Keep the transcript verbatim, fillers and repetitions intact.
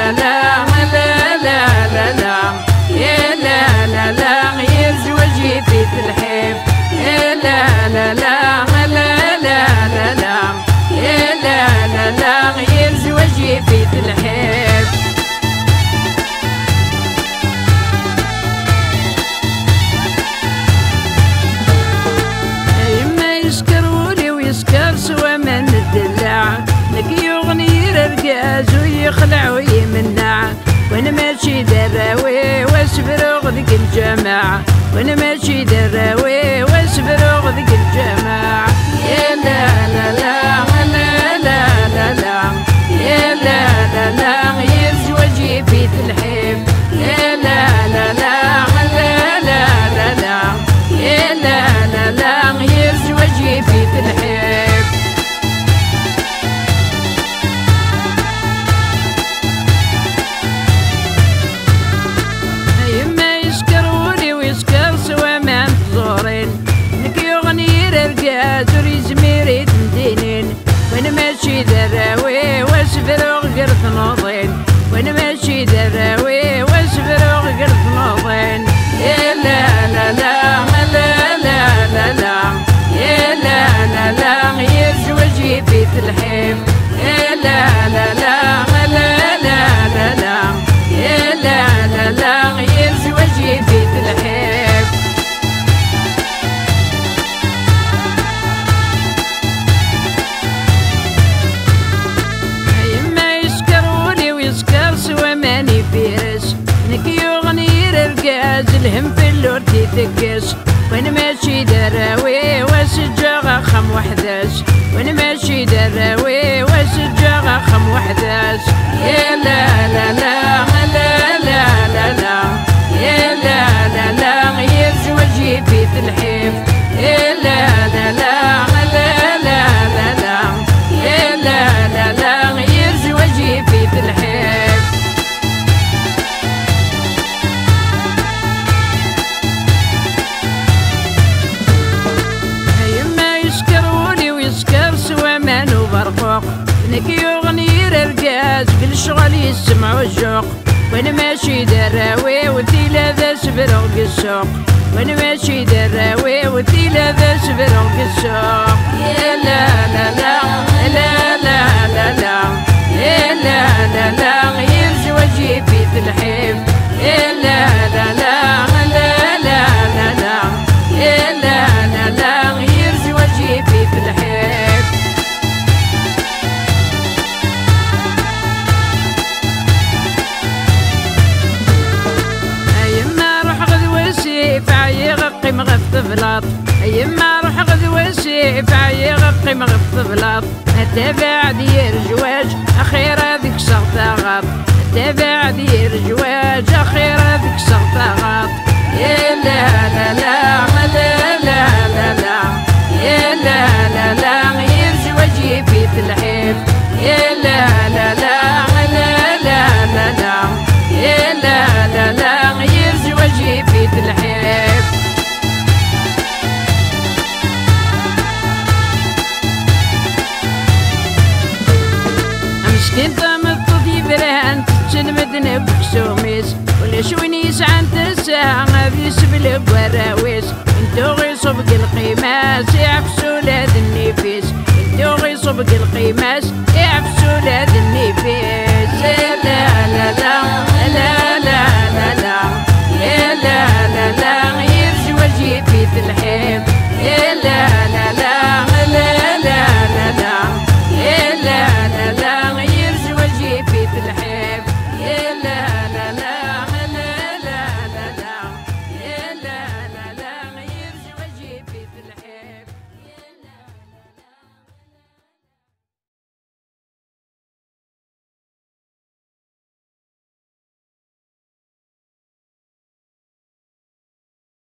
لا لا لا لا لا لا يا لا لا لا يزوجي في الحيف يا لا لا لا لا لا لا لا يا لا لا لا يزوجي في الحيف. يما يسكرولي ويسكر سوا ما ندلع لك يغني الرقاز ويخلع ويمنع وانا ماشي دراوي واسفروغ ذيك الجماعة وانا ماشي دراوي واسفروغ ذيك الجماعة يا لا لا لا لا لا لا لا يا لا لا لا يزوجي في الحيف يا لا لا لا لا لا لا لا يا لا لا لا يزوجي في الحيف. يما يسكرولي ويسكر سوا ما انتظورين لك يغني الرقاز وريزميري تمدينين وانا ماشي دراوي واسفروغ قرث نوضين وانا ماشي دراوي واسفروغ قرث نوضين يا لا لا لا لا لا لا لا يا لا لا لا يزوجي في الحيف يا لا لا لا لا لا لا لا يا لا لا لا يزوجي في الحيف. يما يسكرولي ويسكر سوا ماني فيرس نك يغني الرقاز الهم في اللور تيتكس وانا ماشي دراوي واسجاغ خم وحداش وانا ماشي دراوي واسجاغ خم وحداش يا لا لا لا لا لا لا لا يا لا لا لا يزوجي في الحيف يا لا لا لا لا لا لا لا يا لا لا لا يزوجي في الحيف. يما يسكرولي ويسكر سوا مانو برقوق لك يغني الرقاز بالشغل يسمعوا الجوق وانا ماشي دراوي وثيلا ذا سفروق السوق وانا ماشي دراوي وثيلا ذا سفروق السوق يا لا لا لا لا لا لا لا يا لا لا لا يزوجي في الحيف يا لا لا لا لا لا لا لا يا لا لا لا يزوجي في الحيف. يما روح غدوة سيف عيغقي مغف بلاط يما روح غدوة سيف عيغقي مغف بلاط اتبع دير جواج اخيرا ذيك صغتا غاط اتبع دير جواج اخيرا ذيك صغتا غاط يا لا لا لا لا لا لا لا يا لا لا لا يزوجي في الحيف يا لا لا لا لا لا لا لا يا لا لا لا يزوجي في الحيف. مسكين طمطط يبرهن تنمدنا بكسوميس ولا شوينيس عن تساعة غادي يسبلك وراويس انتو غي صبق القيماس يعفسو لاد النفيس